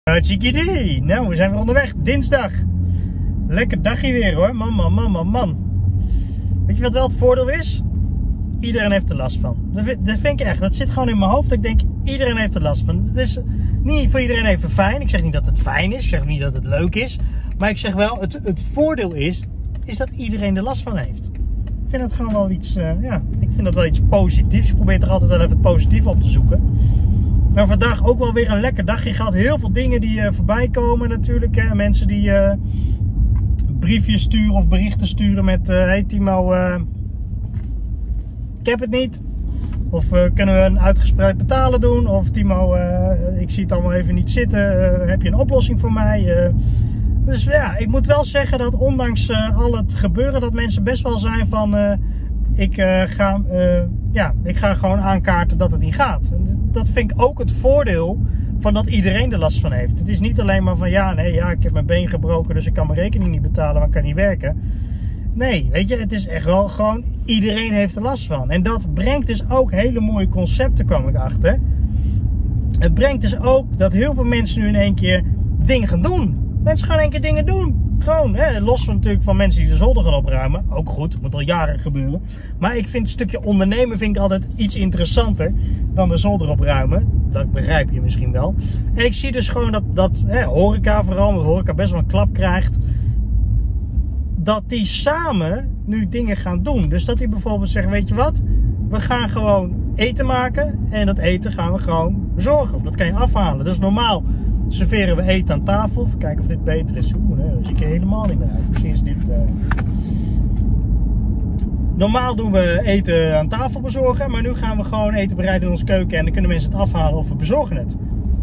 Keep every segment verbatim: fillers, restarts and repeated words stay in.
Tjikidi, nou we zijn weer onderweg, dinsdag. Lekker dagje weer hoor, man, man, man, man, man. Weet je wat wel het voordeel is? Iedereen heeft er last van. Dat vind, dat vind ik echt, dat zit gewoon in mijn hoofd. Dat ik denk, iedereen heeft er last van. Het is niet voor iedereen even fijn. Ik zeg niet dat het fijn is, ik zeg niet dat het leuk is. Maar ik zeg wel, het, het voordeel is, is dat iedereen er last van heeft. Ik vind dat gewoon wel iets, uh, ja, ik vind dat wel iets positiefs. Ik probeer toch altijd wel even het positieve op te zoeken. Nou, vandaag ook wel weer een lekker dagje gehad. Heel veel dingen die uh, voorbij komen natuurlijk. Hè. Mensen die uh, briefjes sturen of berichten sturen met... Uh, hey Timo, uh, ik heb het niet. Of uh, kunnen we een uitgespreid betalen doen. Of Timo, uh, ik zie het allemaal even niet zitten. Uh, heb je een oplossing voor mij? Uh, dus ja, ik moet wel zeggen dat ondanks uh, al het gebeuren... dat mensen best wel zijn van... Uh, ik, uh, ga, uh, ja, ik ga gewoon aankaarten dat het niet gaat. Dat vind ik ook het voordeel van dat iedereen er last van heeft. Het is niet alleen maar van ja, nee, ja, ik heb mijn been gebroken, dus ik kan mijn rekening niet betalen, maar ik kan niet werken. Nee, weet je, het is echt wel gewoon, iedereen heeft er last van. En dat brengt dus ook hele mooie concepten, kwam ik achter. Het brengt dus ook dat heel veel mensen nu in één keer dingen gaan doen. Mensen gaan in één keer dingen doen. Gewoon, hè, los van natuurlijk van mensen die de zolder gaan opruimen. Ook goed, het moet al jaren gebeuren. Maar ik vind het stukje ondernemen vind ik altijd iets interessanter dan de zolder opruimen. Dat begrijp je misschien wel. En ik zie dus gewoon dat, dat hè, horeca vooral, omdat horeca best wel een klap krijgt. Dat die samen nu dingen gaan doen. Dus dat die bijvoorbeeld zeggen, weet je wat? We gaan gewoon eten maken. En dat eten gaan we gewoon bezorgen. Of dat kan je afhalen. Dus normaal serveren we eten aan tafel. Even kijken of dit beter is. Oeh, nee, daar zie ik er helemaal niet meer uit. Misschien is dit... Uh... Normaal doen we eten aan tafel bezorgen. Maar nu gaan we gewoon eten bereiden in onze keuken. En dan kunnen mensen het afhalen of we bezorgen het.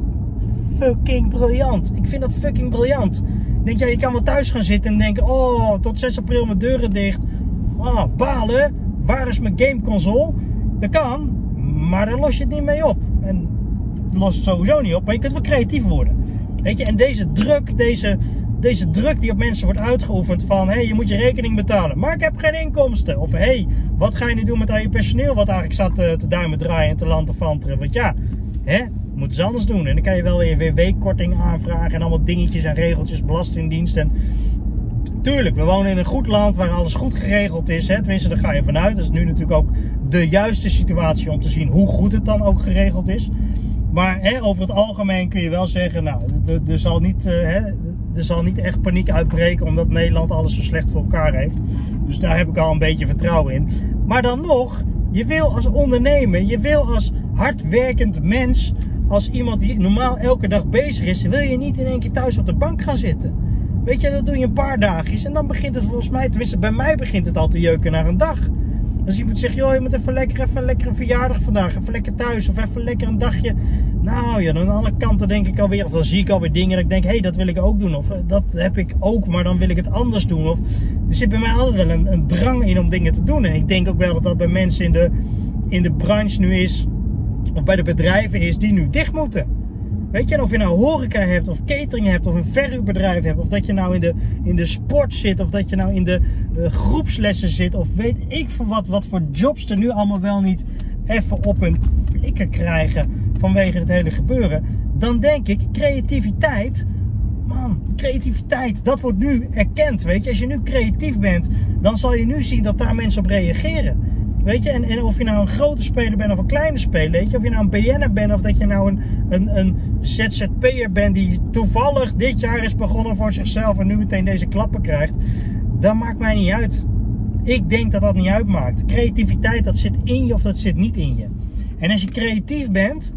Fucking briljant. Ik vind dat fucking briljant. Ik denk, ja, je kan wel thuis gaan zitten en denken... Oh, tot zes april mijn deuren dicht. Oh, balen. Waar is mijn gameconsole? Dat kan. Maar daar los je het niet mee op. En lost het sowieso niet op, maar je kunt wel creatief worden. Weet je, en deze druk, deze, deze druk die op mensen wordt uitgeoefend van, hé, hey, je moet je rekening betalen, maar ik heb geen inkomsten. Of, hé, hey, wat ga je nu doen met al je personeel wat eigenlijk zat te, te duimen draaien en te lantefanteren. Want ja, hè, moeten ze anders doen. En dan kan je wel weer W W-korting aanvragen en allemaal dingetjes en regeltjes, belastingdienst. En tuurlijk, we wonen in een goed land waar alles goed geregeld is. Hè? Tenminste, daar ga je vanuit. Dat is nu natuurlijk ook de juiste situatie om te zien hoe goed het dan ook geregeld is. Maar hè, over het algemeen kun je wel zeggen, nou, er zal niet, uh, hè, er zal niet echt paniek uitbreken omdat Nederland alles zo slecht voor elkaar heeft. Dus daar heb ik al een beetje vertrouwen in. Maar dan nog, je wil als ondernemer, je wil als hardwerkend mens, als iemand die normaal elke dag bezig is, wil je niet in één keer thuis op de bank gaan zitten. Weet je, dat doe je een paar dagjes en dan begint het volgens mij, tenminste bij mij begint het al te jeuken naar een dag. Als iemand zegt, joh, je moet even lekker, even lekker een verjaardag vandaag, even lekker thuis of even lekker een dagje. Nou ja, dan aan alle kanten denk ik alweer, of dan zie ik alweer dingen dat ik denk, hé, hey, dat wil ik ook doen. Of dat heb ik ook, maar dan wil ik het anders doen. Of, er zit bij mij altijd wel een, een drang in om dingen te doen. En ik denk ook wel dat dat bij mensen in de, in de branche nu is, of bij de bedrijven is, die nu dicht moeten. Weet je, en of je nou horeca hebt, of catering hebt, of een verhuurbedrijf hebt, of dat je nou in de, in de sport zit, of dat je nou in de uh, groepslessen zit, of weet ik van wat, wat voor jobs er nu allemaal wel niet even op hun flikker krijgen vanwege het hele gebeuren. Dan denk ik, creativiteit, man, creativiteit, dat wordt nu erkend, weet je. Als je nu creatief bent, dan zal je nu zien dat daar mensen op reageren. Weet je, en, en of je nou een grote speler bent of een kleine speler, weet je, of je nou een B N'er bent of dat je nou een, een, een Z Z P'er bent die toevallig dit jaar is begonnen voor zichzelf en nu meteen deze klappen krijgt, dat maakt mij niet uit. Ik denk dat dat niet uitmaakt. Creativiteit, dat zit in je of dat zit niet in je. En als je creatief bent,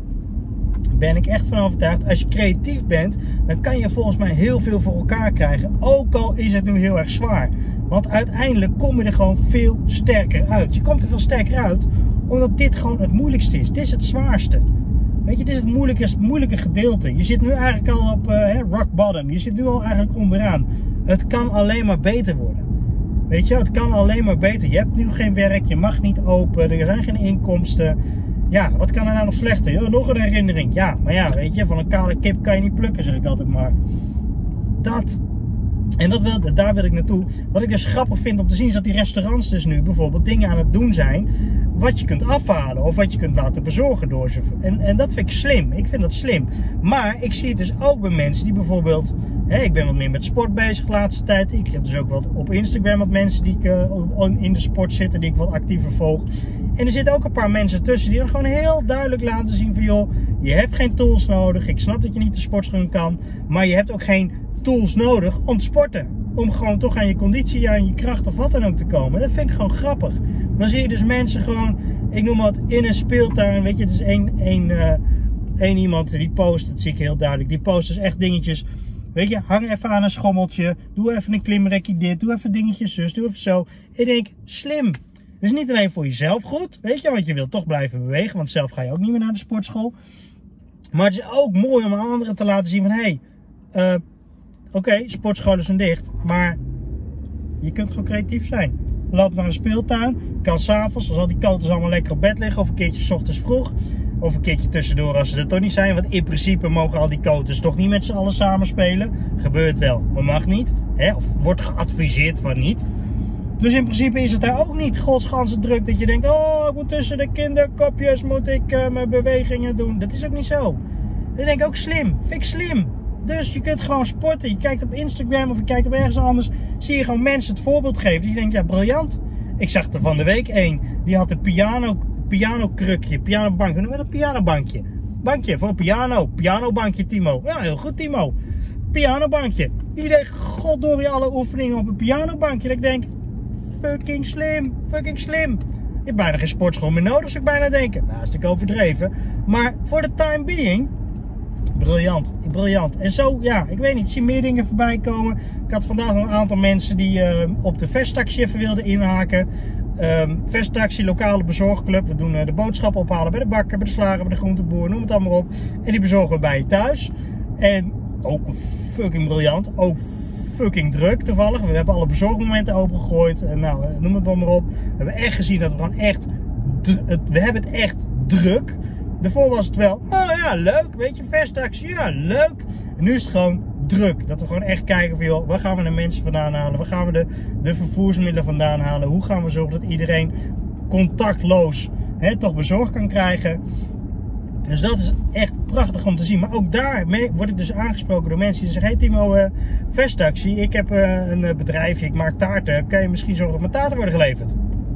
ben ik echt van overtuigd, als je creatief bent, dan kan je volgens mij heel veel voor elkaar krijgen. Ook al is het nu heel erg zwaar. Want uiteindelijk kom je er gewoon veel sterker uit. Je komt er veel sterker uit, omdat dit gewoon het moeilijkste is. Dit is het zwaarste. Weet je, dit is het moeilijke, het moeilijke gedeelte. Je zit nu eigenlijk al op uh, rock bottom. Je zit nu al eigenlijk onderaan. Het kan alleen maar beter worden. Weet je, het kan alleen maar beter. Je hebt nu geen werk, je mag niet open, er zijn geen inkomsten. Ja, wat kan er nou nog slechter? Ja, nog een herinnering. Ja, maar ja, weet je, van een kale kip kan je niet plukken, zeg ik altijd maar. Dat. En dat wil, daar wil ik naartoe. Wat ik dus grappig vind om te zien is dat die restaurants dus nu bijvoorbeeld dingen aan het doen zijn wat je kunt afhalen of wat je kunt laten bezorgen door ze. En, en dat vind ik slim. Ik vind dat slim. Maar ik zie het dus ook bij mensen die bijvoorbeeld, hè, ik ben wat meer met sport bezig de laatste tijd. Ik heb dus ook wat op Instagram wat mensen die ik uh, in de sport zitten, die ik wat actiever volg. En er zitten ook een paar mensen tussen die dan gewoon heel duidelijk laten zien van joh, je hebt geen tools nodig. Ik snap dat je niet de sportschoen kan, maar je hebt ook geen tools nodig om te sporten. Om gewoon toch aan je conditie, aan je kracht of wat dan ook te komen. Dat vind ik gewoon grappig. Dan zie je dus mensen gewoon, ik noem wat, in een speeltuin. Weet je, het is één, één, uh, één iemand die post, dat zie ik heel duidelijk. Die post dus echt dingetjes. Weet je, hang even aan een schommeltje. Doe even een klimrekje dit. Doe even dingetjes zus. Doe even zo. Ik denk, slim. Dus niet alleen voor jezelf goed. Weet je, want je wilt toch blijven bewegen. Want zelf ga je ook niet meer naar de sportschool. Maar het is ook mooi om aan anderen te laten zien van, hé, hey, uh, oké, okay, sportscholen zijn dicht, maar je kunt gewoon creatief zijn. Loop naar een speeltuin, kan s'avonds, als al die koters allemaal lekker op bed liggen, of een keertje 's ochtends vroeg, of een keertje tussendoor als ze er toch niet zijn, want in principe mogen al die koters toch niet met z'n allen samen spelen. Gebeurt wel, maar mag niet, hè? Of wordt geadviseerd van niet. Dus in principe is het daar ook niet godsganse druk dat je denkt, oh, ik moet tussen de kinderkopjes moet ik uh, mijn bewegingen doen. Dat is ook niet zo. Dat denk ik ook slim, vind ik slim. Dus je kunt gewoon sporten. Je kijkt op Instagram of je kijkt op ergens anders. Zie je gewoon mensen het voorbeeld geven. Die denken, ja, briljant. Ik zag er van de week één. Die had een piano, pianokrukje, pianobank. Hoe noem je dat? Pianobankje. Bankje voor een piano. Pianobankje, Timo. Ja, heel goed, Timo. Pianobankje. Die deed goddorie alle oefeningen op een pianobankje. Dat ik denk, fucking slim. Fucking slim. Je hebt bijna geen sportschool meer nodig, zou ik bijna denken. Nou, dat is natuurlijk overdreven. Maar voor de time being, briljant, briljant. En zo, ja, ik weet niet, ik zie meer dingen voorbij komen. Ik had vandaag nog een aantal mensen die uh, op de Vesttaxi even wilden inhaken. Um, Vesttaxi, lokale bezorgclub. We doen uh, de boodschappen ophalen bij de bakker, bij de slager, bij de groenteboer, noem het allemaal op. En die bezorgen we bij je thuis. En ook fucking briljant, ook fucking druk toevallig. We hebben alle bezorgmomenten opengegooid. En nou, noem het maar op. We hebben echt gezien dat we gewoon echt, we hebben het echt druk. Daarvoor was het wel, oh ja, leuk, weet je, Vesttaxi, ja, leuk. En nu is het gewoon druk. Dat we gewoon echt kijken van, joh, waar gaan we de mensen vandaan halen? Waar gaan we de, de vervoersmiddelen vandaan halen? Hoe gaan we zorgen dat iedereen contactloos hè, toch bezorgd kan krijgen? Dus dat is echt prachtig om te zien. Maar ook daar word ik dus aangesproken door mensen die zeggen, hey Timo, uh, Vesttaxi, ik heb uh, een bedrijfje, ik maak taarten. Kan je misschien zorgen dat mijn taarten worden geleverd?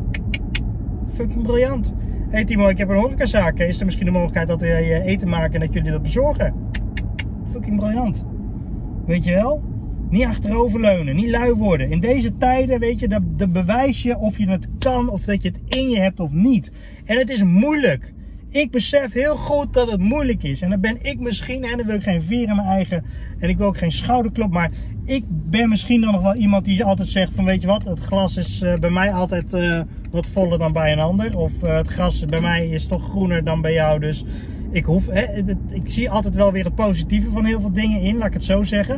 Fucking briljant. Hey Timo, ik heb een horecazaak. Is er misschien de mogelijkheid dat wij eten maken en dat jullie dat bezorgen? Fucking briljant. Weet je wel? Niet achteroverleunen, niet lui worden. In deze tijden, weet je, dan bewijs je of je het kan of dat je het in je hebt of niet. En het is moeilijk. Ik besef heel goed dat het moeilijk is. En dan ben ik misschien, en dan wil ik geen veer in mijn eigen, en ik wil ook geen schouderklop, maar ik ben misschien dan nog wel iemand die altijd zegt van, weet je wat, het glas is uh, bij mij altijd uh, wat voller dan bij een ander. Of uh, het gras bij mij is toch groener dan bij jou, dus ik hoef, hè, het, ik zie altijd wel weer het positieve van heel veel dingen in, laat ik het zo zeggen.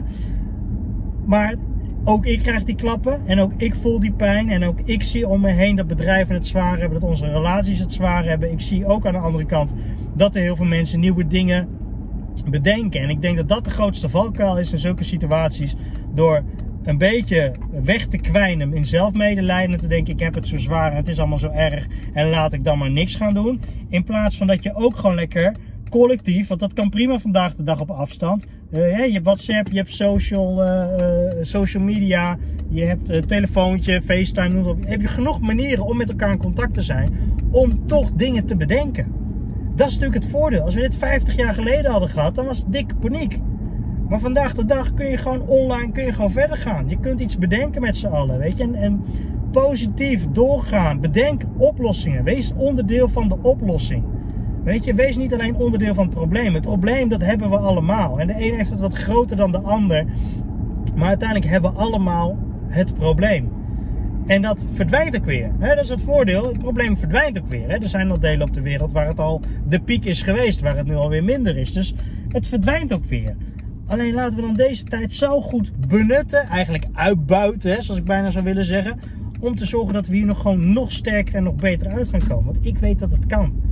Maar ook ik krijg die klappen en ook ik voel die pijn en ook ik zie om me heen dat bedrijven het zwaar hebben, dat onze relaties het zwaar hebben. Ik zie ook aan de andere kant dat er heel veel mensen nieuwe dingen bedenken. En ik denk dat dat de grootste valkuil is in zulke situaties, door een beetje weg te kwijnen in zelfmedelijden, te denken ik heb het zo zwaar en het is allemaal zo erg en laat ik dan maar niks gaan doen. In plaats van dat je ook gewoon lekker collectief, want dat kan prima vandaag de dag op afstand. Uh, je hebt WhatsApp, je hebt social, uh, uh, social media, je hebt uh, telefoontje, FaceTime, noem het op. Heb je genoeg manieren om met elkaar in contact te zijn, om toch dingen te bedenken. Dat is natuurlijk het voordeel. Als we dit vijftig jaar geleden hadden gehad, dan was het dikke paniek. Maar vandaag de dag kun je gewoon online, kun je gewoon verder gaan. Je kunt iets bedenken met z'n allen, weet je. En, en positief doorgaan, bedenk oplossingen. Wees onderdeel van de oplossing. Weet je, wees niet alleen onderdeel van het probleem. Het probleem, dat hebben we allemaal. En de ene heeft het wat groter dan de ander. Maar uiteindelijk hebben we allemaal het probleem. En dat verdwijnt ook weer. Hè? Dat is het voordeel. Het probleem verdwijnt ook weer. Hè? Er zijn al delen op de wereld waar het al de piek is geweest. Waar het nu alweer minder is. Dus het verdwijnt ook weer. Alleen laten we dan deze tijd zo goed benutten. Eigenlijk uitbuiten, hè, zoals ik bijna zou willen zeggen. Om te zorgen dat we hier nog gewoon nog sterker en nog beter uit gaan komen. Want ik weet dat het kan.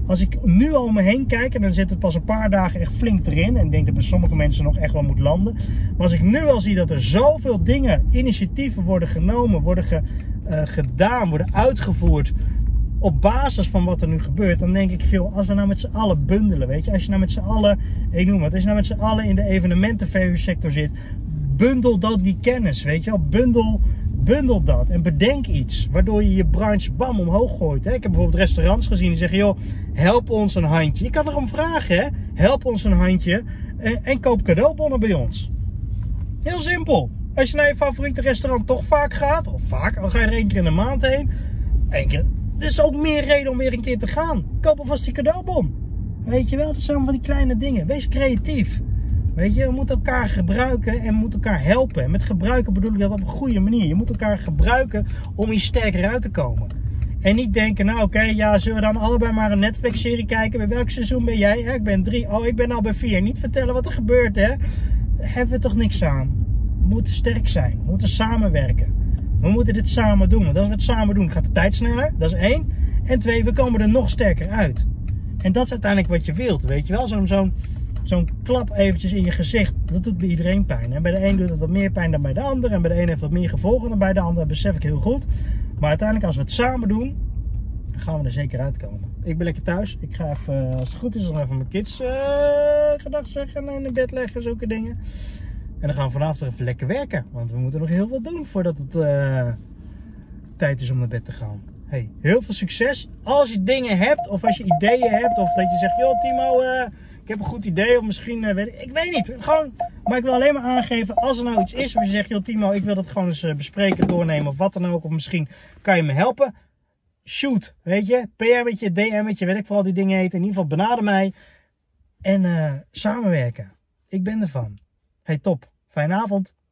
Als ik nu al om me heen kijk, en dan zit het pas een paar dagen echt flink erin. En ik denk dat bij sommige mensen nog echt wel moet landen. Maar als ik nu al zie dat er zoveel dingen, initiatieven worden genomen, worden ge, uh, gedaan, worden uitgevoerd. Op basis van wat er nu gebeurt, dan denk ik veel, als we nou met z'n allen bundelen, weet je. Als je nou met z'n allen, ik noem het, als je nou met z'n allen in de evenementenverhuursector zit. Bundel dat die kennis, weet je wel. Bundel... Bundel dat en bedenk iets waardoor je je branche bam omhoog gooit. Hè? Ik heb bijvoorbeeld restaurants gezien die zeggen, joh, help ons een handje. Je kan erom vragen, hè? Help ons een handje en, en koop cadeaubonnen bij ons. Heel simpel. Als je naar je favoriete restaurant toch vaak gaat, of vaak, al ga je er één keer in de maand heen. Één keer. Er is ook meer reden om weer een keer te gaan. Koop alvast die cadeaubon. Weet je wel, dat zijn van die kleine dingen. Wees creatief. Weet je, we moeten elkaar gebruiken en we moeten elkaar helpen. En met gebruiken bedoel ik dat op een goede manier. Je moet elkaar gebruiken om hier sterker uit te komen. En niet denken, nou oké, okay, ja, zullen we dan allebei maar een Netflix-serie kijken? Bij welk seizoen ben jij? Ja, ik ben drie. Oh, ik ben al bij vier. Niet vertellen wat er gebeurt, hè. Daar hebben we toch niks aan. We moeten sterk zijn. We moeten samenwerken. We moeten dit samen doen. Want als we het samen doen, gaat de tijd sneller. Dat is één. En twee, we komen er nog sterker uit. En dat is uiteindelijk wat je wilt, weet je wel. Zo'n... zo'n Zo'n klap eventjes in je gezicht, dat doet bij iedereen pijn. En bij de een doet het wat meer pijn dan bij de ander. En bij de een heeft wat meer gevolgen dan bij de ander. Dat besef ik heel goed. Maar uiteindelijk als we het samen doen, gaan we er zeker uitkomen. Ik ben lekker thuis. Ik ga even, als het goed is, dan even mijn kids uh, gedag zeggen en in bed leggen, zulke dingen. En dan gaan we vanavond er even lekker werken. Want we moeten nog heel veel doen voordat het uh, tijd is om naar bed te gaan. Hey, heel veel succes. Als je dingen hebt of als je ideeën hebt of dat je zegt, joh Timo... Uh, Ik heb een goed idee, of misschien, uh, weet ik, ik weet niet. Gewoon, maar ik wil alleen maar aangeven, als er nou iets is waar je zegt, joh Timo, ik wil dat gewoon eens uh, bespreken, doornemen of wat dan ook. Of misschien kan je me helpen. Shoot, weet je. P M'tje, D M'tje, weet ik vooral die dingen heten. In ieder geval benader mij. En uh, samenwerken. Ik ben ervan. Hey, top. Fijne avond.